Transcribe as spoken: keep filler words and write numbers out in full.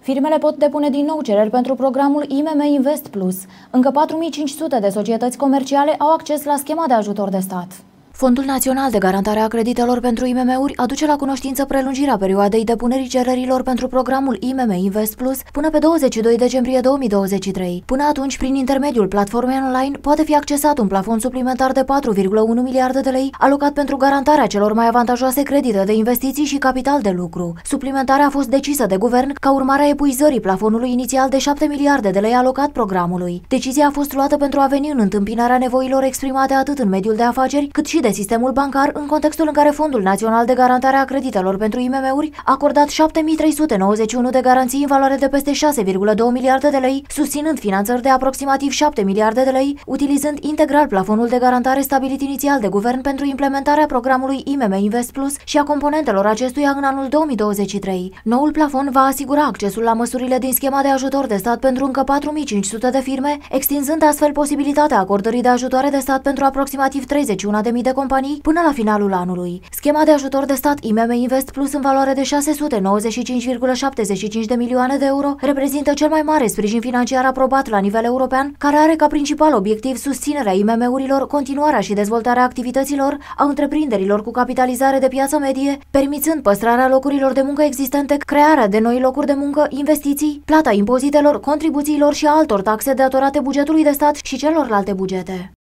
Firmele pot depune din nou cereri pentru programul I M M Invest Plus. Încă patru mii cinci sute de societăți comerciale au acces la schema de ajutor de stat. Fondul Național de Garantare a Creditelor pentru I M M-uri aduce la cunoștință prelungirea perioadei depunerii cererilor pentru programul I M M Invest Plus până pe douăzeci și doi decembrie două mii douăzeci și trei. Până atunci, prin intermediul platformei online, poate fi accesat un plafon suplimentar de patru virgulă unu miliarde de lei alocat pentru garantarea celor mai avantajoase credite de investiții și capital de lucru. Suplimentarea a fost decisă de guvern ca urmare a epuizării plafonului inițial de șapte miliarde de lei alocat programului. Decizia a fost luată pentru a veni în întâmpinarea nevoilor exprimate atât în mediul de afaceri, cât și de sistemul bancar, în contextul în care Fondul Național de Garantare a Creditelor pentru I M M-uri a acordat șapte mii trei sute nouăzeci și unu de garanții în valoare de peste șase virgulă doi miliarde de lei, susținând finanțări de aproximativ șapte miliarde de lei, utilizând integral plafonul de garantare stabilit inițial de guvern pentru implementarea programului I M M Invest Plus și a componentelor acestuia în anul două mii douăzeci și trei. Noul plafon va asigura accesul la măsurile din schema de ajutor de stat pentru încă patru mii cinci sute de firme, extinzând astfel posibilitatea acordării de ajutoare de stat pentru aproximativ treizeci și unu de mii de companii până la finalul anului. Schema de ajutor de stat I M M Invest Plus în valoare de șase sute nouăzeci și cinci virgulă șaptezeci și cinci de milioane de euro reprezintă cel mai mare sprijin financiar aprobat la nivel european, care are ca principal obiectiv susținerea I M M-urilor, continuarea și dezvoltarea activităților a întreprinderilor cu capitalizare de piață medie, permițând păstrarea locurilor de muncă existente, crearea de noi locuri de muncă, investiții, plata impozitelor, contribuțiilor și altor taxe datorate bugetului de stat și celorlalte bugete.